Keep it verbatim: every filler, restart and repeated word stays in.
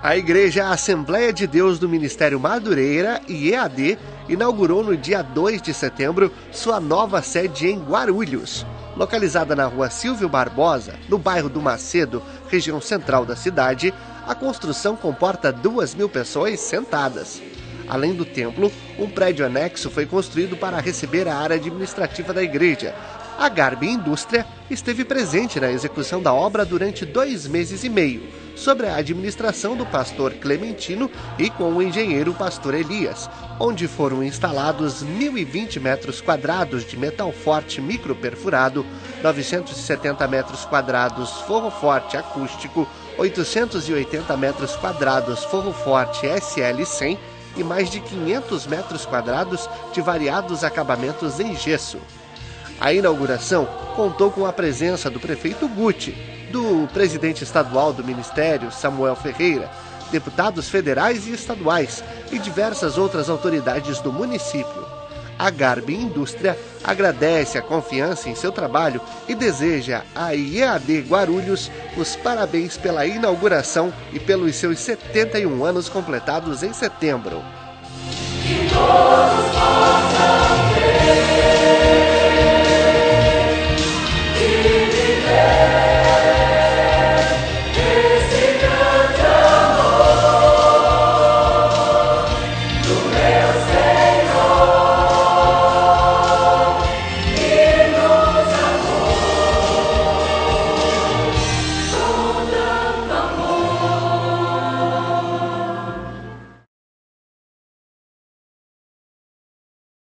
A Igreja Assembleia de Deus do Ministério Madureira e E A D inaugurou no dia dois de setembro sua nova sede em Guarulhos. Localizada na rua Silvio Barbosa, no bairro do Macedo, região central da cidade, a construção comporta duas mil pessoas sentadas. Além do templo, um prédio anexo foi construído para receber a área administrativa da igreja. A Garbi Indústria esteve presente na execução da obra durante dois meses e meio, sob a administração do pastor Clementino e com o engenheiro pastor Elias, onde foram instalados mil e vinte metros quadrados de metal forte microperfurado, novecentos e setenta metros quadrados forro forte acústico, oitocentos e oitenta metros quadrados forro forte S L cem e mais de quinhentos metros quadrados de variados acabamentos em gesso. A inauguração contou com a presença do prefeito Guti, do presidente estadual do Ministério, Samuel Ferreira, deputados federais e estaduais e diversas outras autoridades do município. A Garbi Indústria agradece a confiança em seu trabalho e deseja à I E A D Guarulhos os parabéns pela inauguração e pelos seus setenta e um anos completados em setembro. Que todos possam